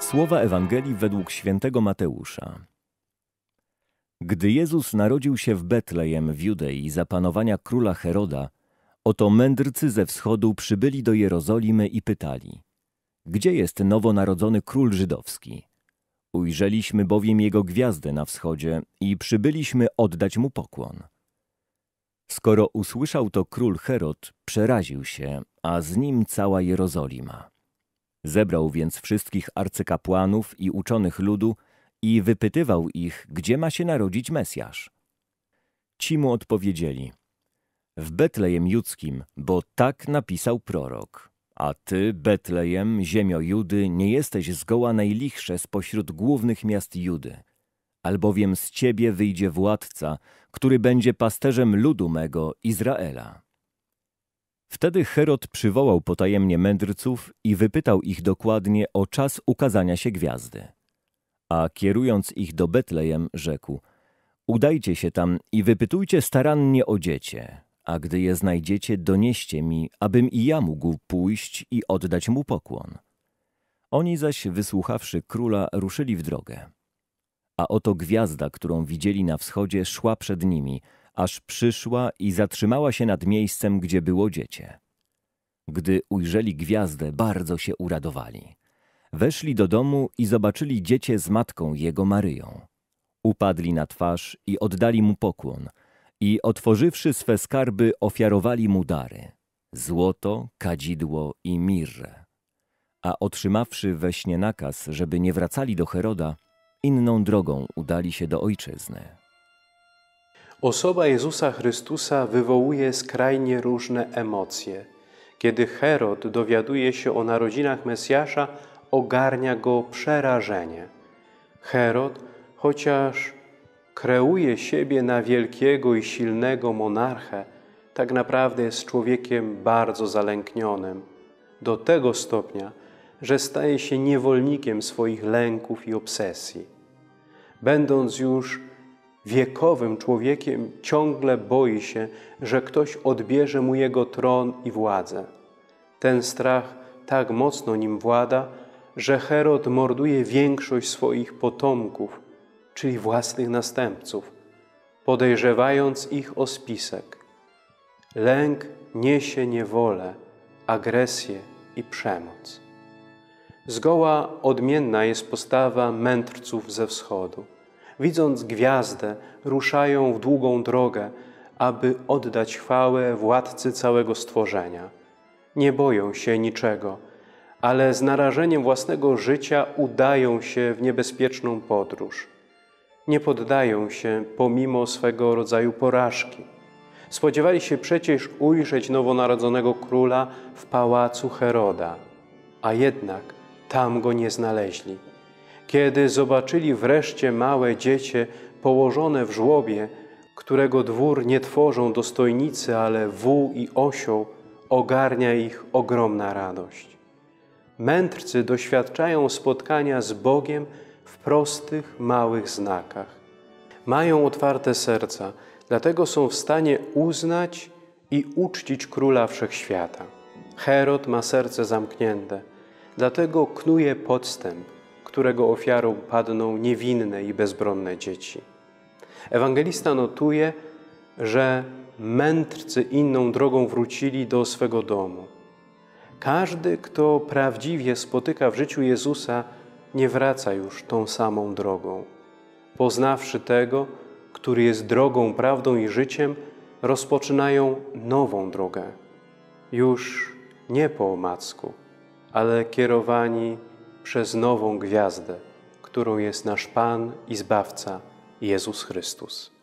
Słowa Ewangelii według świętego Mateusza. Gdy Jezus narodził się w Betlejem w Judei za panowania króla Heroda, oto mędrcy ze wschodu przybyli do Jerozolimy i pytali: gdzie jest nowonarodzony król żydowski? Ujrzeliśmy bowiem jego gwiazdę na wschodzie i przybyliśmy oddać mu pokłon. Skoro usłyszał to król Herod, przeraził się, a z nim cała Jerozolima. Zebrał więc wszystkich arcykapłanów i uczonych ludu i wypytywał ich, gdzie ma się narodzić Mesjasz. Ci mu odpowiedzieli: w Betlejem Judzkim, bo tak napisał prorok. A ty, Betlejem, ziemio Judy, nie jesteś zgoła najlichsze spośród głównych miast Judy, albowiem z ciebie wyjdzie władca, który będzie pasterzem ludu mego, Izraela. Wtedy Herod przywołał potajemnie mędrców i wypytał ich dokładnie o czas ukazania się gwiazdy. A kierując ich do Betlejem, rzekł: udajcie się tam i wypytujcie starannie o dziecię, a gdy je znajdziecie, donieście mi, abym i ja mógł pójść i oddać mu pokłon. Oni zaś, wysłuchawszy króla, ruszyli w drogę. A oto gwiazda, którą widzieli na wschodzie, szła przed nimi, aż przyszła i zatrzymała się nad miejscem, gdzie było dziecię. Gdy ujrzeli gwiazdę, bardzo się uradowali. Weszli do domu i zobaczyli dziecię z matką jego Maryją. Upadli na twarz i oddali mu pokłon i otworzywszy swe skarby, ofiarowali mu dary: złoto, kadzidło i mirrę. A otrzymawszy we śnie nakaz, żeby nie wracali do Heroda, inną drogą udali się do ojczyzny. Osoba Jezusa Chrystusa wywołuje skrajnie różne emocje. Kiedy Herod dowiaduje się o narodzinach Mesjasza, ogarnia go przerażenie. Herod, chociaż kreuje siebie na wielkiego i silnego monarchę, tak naprawdę jest człowiekiem bardzo zalęknionym, do tego stopnia, że staje się niewolnikiem swoich lęków i obsesji. Będąc już wiekowym człowiekiem, ciągle boi się, że ktoś odbierze mu jego tron i władzę. Ten strach tak mocno nim włada, że Herod morduje większość swoich potomków, czyli własnych następców, podejrzewając ich o spisek. Lęk niesie niewolę, agresję i przemoc. Zgoła odmienna jest postawa mędrców ze wschodu. Widząc gwiazdę, ruszają w długą drogę, aby oddać chwałę władcy całego stworzenia. Nie boją się niczego, ale z narażeniem własnego życia udają się w niebezpieczną podróż. Nie poddają się pomimo swego rodzaju porażki. Spodziewali się przecież ujrzeć nowonarodzonego króla w pałacu Heroda, a jednak tam go nie znaleźli. Kiedy zobaczyli wreszcie małe dziecię położone w żłobie, którego dwór nie tworzą dostojnicy, ale wół i osioł, ogarnia ich ogromna radość. Mędrcy doświadczają spotkania z Bogiem w prostych, małych znakach. Mają otwarte serca, dlatego są w stanie uznać i uczcić Króla Wszechświata. Herod ma serce zamknięte, dlatego knuje podstęp, którego ofiarą padną niewinne i bezbronne dzieci. Ewangelista notuje, że mędrcy inną drogą wrócili do swego domu. Każdy, kto prawdziwie spotyka w życiu Jezusa, nie wraca już tą samą drogą. Poznawszy tego, który jest drogą, prawdą i życiem, rozpoczynają nową drogę. Już nie po omacku, ale kierowani przez nową gwiazdę, którą jest nasz Pan i Zbawca Jezus Chrystus.